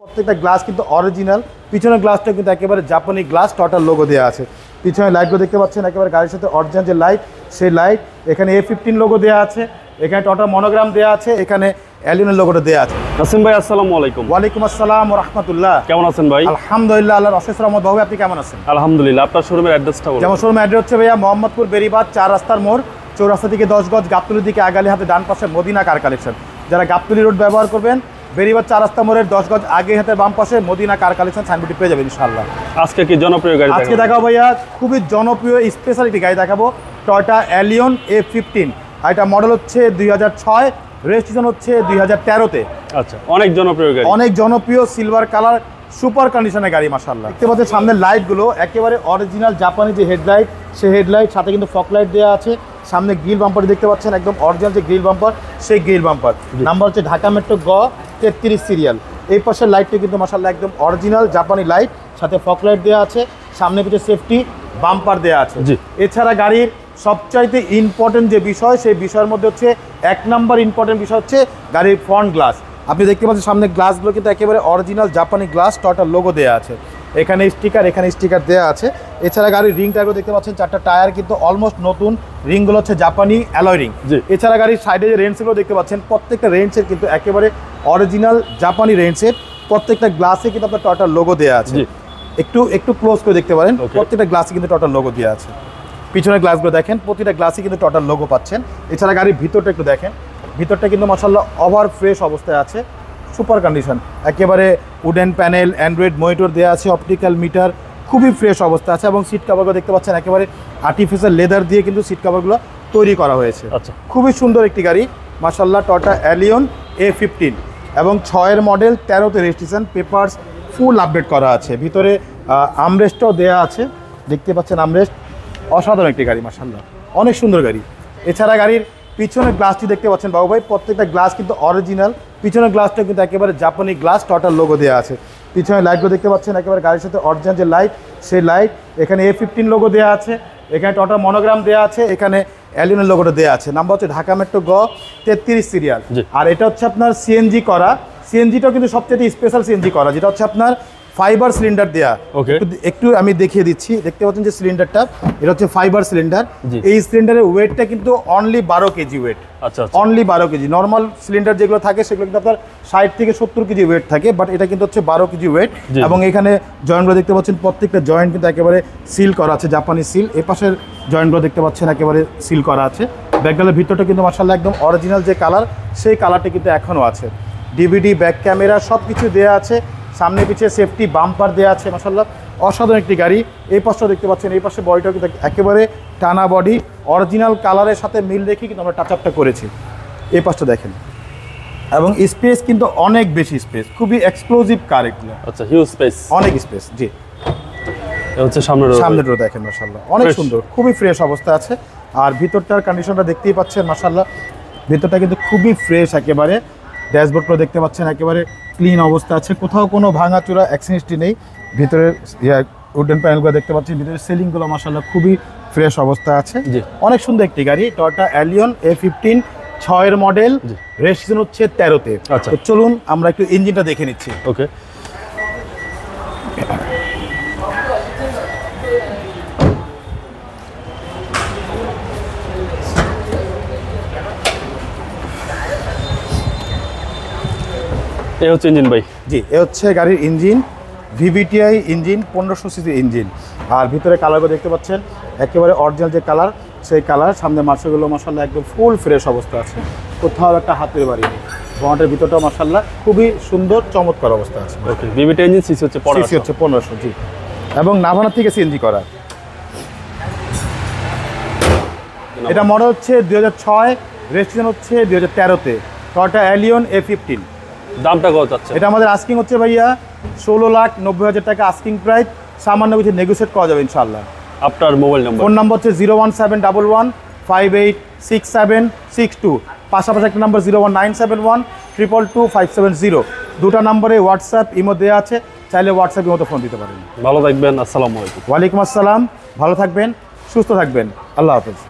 প্রত্যেকটা গ্লাস কিন্তু অরিজিনাল। পিছনের গ্লাসটা কিন্তু একেবারে জাপানি গ্লাস, টটাল লোগো দেওয়া আছে। পিছনে লাইটগুলো দেখতে পাচ্ছেন একেবারে গাড়ির সাথে অরিজিনাল যে লাইট, সেই লাইট। এখানে A15 লোগো দেওয়া আছে, এখানে টটা মনোগ্রাম দেওয়া আছে, এখানে অ্যালিয়নের লোগোটা দেওয়া আছে। নাসিম ভাই আসসালামু আলাইকুম। ওয়ালাইকুম আসসালাম ওয়া রাহমাতুল্লাহ। কেমন আছেন ভাই? আলহামদুলিল্লাহ, আল্লাহর অশেষ রহমত। ভাই আপনি কেমন আছেন? আলহামদুলিল্লাহ। আপনার শোরুমের অ্যাড্রেসটা বলুন। যেমন শোরুমের অ্যাড্রেস হচ্ছে ভাইয়া মোহাম্মদপুর বেরিবাদ 4 রাস্তার মোড়, চৌরাস্তা থেকে 10 গজ, গাবতলীর দিকে আগালি হাতে ডান পাশে মদিনা কার কালেকশন। যারা গাবতলী রোড ব্যবহার করবেন, বেরিবাদ 4 রাস্তা মোড়ের 10 গজ আগে হাতে বাম পাশে মদিনা কার কালেকশন সাইনবোর্ডটি পেয়ে যাবেন ইনশাআল্লাহ। আজকে কি জনপ্রিয় গাড়ি আজকে দেখাবো ভাইয়া খুবই জনপ্রিয় স্পেশালিটি গাড়ি দেখাবো, টয়োটা অ্যালিয়ন A15। আর এটা মডেল হচ্ছে 2006, রেজিস্ট্রেশন হচ্ছে 2013-তে। আচ্ছা, অনেক জনপ্রিয় গাড়ি, অনেক জনপ্রিয়, সিলভার কালার, সুপার কন্ডিশনের গাড়ি মাশাআল্লাহ। দেখতে পাচ্ছেন সামনের লাইটগুলো একেবারে অরিজিনাল জাপানি যে হেডলাইট, সেই হেডলাইট সাথে কিন্তু ফগ লাইট দেওয়া আছে। সামনে গ্রিল বাম্পার দেখতে পাচ্ছেন একদম অরিজিনাল যে গ্রিল বাম্পার, সেই গ্রিল বাম্পার। নাম্বার হচ্ছে ঢাকা মেট্রো গ 33 সিরিয়াল। এই পাশের লাইটটি কিন্তু মাশাআল্লাহ একদম অরিজিনাল জাপানি লাইট, সাথে ফগ লাইট দেওয়া আছে। সামনে পিছনে সেফটি বাম্পার দেওয়া আছে। এছাড়া গাড়ির সবচাইতে ইম্পর্টেন্ট যে বিষয়, সেই বিষয়ের মধ্যে হচ্ছে 1 নাম্বার ইম্পর্টেন্ট বিষয় হচ্ছে গাড়ির ফ্রন্ট গ্লাস। আপনি দেখতে পাচ্ছেন সামনে গ্লাসগুলো কিন্তু একেবারে অরিজিনাল জাপানি গ্লাস, টয়োটার লোগো দেওয়া আছে। এখানে স্টিকার দেওয়া আছে। এছাড়া গাড়ির রিং টায়ারগুলো দেখতে পাচ্ছেন, 4টা টায়ার কিন্তু অলমোস্ট নতুন, রিংগুলো হচ্ছে জাপানি অ্যালয় রিং। এছাড়া গাড়ির সাইডে যে রেঞ্জগুলো দেখতে পাচ্ছেন, প্রত্যেকটা রেঞ্জের কিন্তু একেবারে অরিজিনাল জাপানি রেঞ্জের। প্রত্যেকটা গ্লাসে কিন্তু আপনার টয়োটার লোগো দেওয়া আছে। একটু ক্লোজ করে দেখতে পারেন, প্রত্যেকটা গ্লাসে কিন্তু টয়োটার লোগো দেওয়া আছে। পিছনের গ্লাসগুলো দেখেন, প্রতিটা গ্লাসে কিন্তু টয়োটার লোগো পাচ্ছেন। এছাড়া গাড়ির ভিতরটা একটু দেখেন, ভিতরটা কিন্তু মাশাআল্লাহ ওভার ফ্রেশ অবস্থায় আছে, সুপার কন্ডিশন। একেবারে উডেন প্যানেল, অ্যান্ড্রয়েড মনিটর দেওয়া আছে, অপটিক্যাল মিটার, খুবই ফ্রেশ অবস্থা আছে। এবং সিট কভারগুলো দেখতে পাচ্ছেন একেবারে আর্টিফিশিয়াল লেদার দিয়ে কিন্তু সিট কভারগুলো তৈরি করা হয়েছে। আচ্ছা, খুবই সুন্দর একটি গাড়ি মাশাআল্লাহ, টয়োটা অ্যালিয়ন A15 এবং 6-এর মডেল, 13-তে রেজিস্ট্রেশন, পেপারস ফুল আপডেট করা আছে। ভিতরে আমরেস্টও দেওয়া আছে, দেখতে পাচ্ছেন আমরেস্ট। অসাধারণ একটি গাড়ি মাশাআল্লাহ, অনেক সুন্দর গাড়ি। এছাড়া গাড়ির পিছনের গ্লাসটি দেখতে পাচ্ছেন বাবু ভাই, প্রত্যেকটা গ্লাস কিন্তু অরিজিনাল। পিছনের গ্লাসটা কিন্তু একেবারে জাপানি গ্লাস, টয়োটার লোগো দেওয়া আছে। পিছনের লাইটগুলো দেখতে পাচ্ছেন একেবারে গাড়ির সাথে অরিজিনাল যে লাইট, সেই লাইট। এখানে A15 লোগো দেওয়া আছে, এখানে টয়োটা মনোগ্রাম দেওয়া আছে, এখানে অ্যালিয়নের লোগোটা দেওয়া আছে। নাম্বার হচ্ছে ঢাকা মেট্রো গ 33 সিরিয়াল। আর এটা হচ্ছে আপনার সিএনজি করা। সিএনজিটাও কিন্তু সবচেয়ে স্পেশাল সিএনজি করা, যেটা হচ্ছে আপনার ফাইবার সিলিন্ডার দেয়া। একটু আমি দেখিয়ে দিচ্ছি, দেখতে পাচ্ছেন যে সিলিন্ডারটা, এটা হচ্ছে ফাইবার সিলিন্ডার। এই সিলিন্ডারের ওয়েটটা কিন্তু অনলি 12 কেজি ওয়েট। আচ্ছা, অনলি 12 কেজি। নর্মাল সিলিন্ডার যেগুলো থাকে সেগুলো কিন্তু আপনার 60 থেকে 70 কেজি ওয়েট থাকে, বাট এটা কিন্তু হচ্ছে 12 কেজি ওয়েট। এবং এখানে জয়েন্টগুলো দেখতে পাচ্ছেন, প্রত্যেকটা জয়েন্ট কিন্তু একেবারে সিল করা আছে, জাপানি সিল। এই পাশের জয়েন্টগুলো দেখতে পাচ্ছেন একেবারে সিল করা আছে। ব্যাকডালের ভিতরটা কিন্তু মাশাআল্লাহ একদম অরিজিনাল যে কালার, সেই কালারটা কিন্তু এখনও আছে। ডিভিডি, ব্যাক ক্যামেরা সব কিছু দেওয়া আছে। সামনে পিছিয়ে সেফটি বাম্পার দেওয়া আছে মাশাআল্লাহ, অসাধারণ একটি গাড়ি। এই পাশটাও দেখতে পাচ্ছেন, এই পাশে বডিটাও কিন্তু একেবারে টানা বডি, অরিজিনাল কালারের সাথে মিল রেখে কিন্তু আমরা টাচ আপটা করেছি। এই পাশটা দেখেন, এবং স্পেস কিন্তু অনেক বেশি স্পেস, খুবই এক্সক্লুসিভ কার এগুলো। আচ্ছা, হিউজ স্পেস, অনেক স্পেস। জি, এটা হচ্ছে সামনের রো দেখেন মাশাআল্লাহ, অনেক সুন্দর, খুবই ফ্রেশ অবস্থা আছে। আর ভিতরটার কন্ডিশনটা দেখতেই পাচ্ছেন মাশাআল্লাহ, ভিতরটা কিন্তু খুবই ফ্রেশ একেবারে। ড্যাশবোর্ডগুলো দেখতে পাচ্ছেন একেবারে ক্লিন অবস্থা আছে, কোথাও কোনো ভাঙাচোরা অ্যাক্সিডেন্টই নেই। ভিতরের উডেন প্যানেলগুলো দেখতে পাচ্ছেন, ভিতরের সিলিংগুলো মাশাআল্লাহ খুবই ফ্রেশ অবস্থা আছে। অনেক সুন্দর একটি গাড়ি, টয়োটা অ্যালিয়ন A15, 6-এর মডেল, রেজিস্ট্রেশন হচ্ছে 13-তে। তো চলুন আমরা একটু ইঞ্জিনটা দেখে নিচ্ছি। ওকে, এ হচ্ছে ইঞ্জিন ভাই। জি, এ হচ্ছে গাড়ির engine, VVTi engine, 1500 CC engine. আর ভিতরে কালারগুলো দেখতে পাচ্ছেন একেবারে অরিজিনাল যে কালার, সেই কালার। সামনে মার্শালগুলো মাশাআল্লাহ একদম ফুল ফ্রেশ অবস্থা আছে, কোথাও একটা হাতের বাড়ি নেই। বনেটের ভিতরটাও মাশাআল্লাহ খুবই সুন্দর, চমৎকার অবস্থা আছে। ওকে, VVTi ইঞ্জিন, সিসি হচ্ছে 1500। জি, এবং নাভানা থেকে সিএনজি করা। এটা মডেল হচ্ছে 2006, রেজিস্ট্রেশন হচ্ছে 2013-তে, টয়োটা অ্যালিয়ন A15। দামটা কত আছে? এটা আমাদের আস্কিং হচ্ছে ভাইয়া 16,90,000 টাকা আস্কিং প্রাইস। সামান্য কিছু নেগোশিয়েট করা যাবে ইনশাআল্লাহ। আপনার মোবাইল নাম্বার? ফোন নাম্বার হচ্ছে 01711586762। পাশাপাশি একটা নাম্বার 01971222570। দুটা নম্বরে হোয়াটসঅ্যাপ ইমো দেওয়া আছে, চাইলে হোয়াটসঅ্যাপ ইমোতে ফোন দিতে পারেন। ভালো থাকবেন, আসসালামু আলাইকুম। ওয়ালাইকুম আসসালাম, ভালো থাকবেন, সুস্থ থাকবেন, আল্লাহ হাফেজ।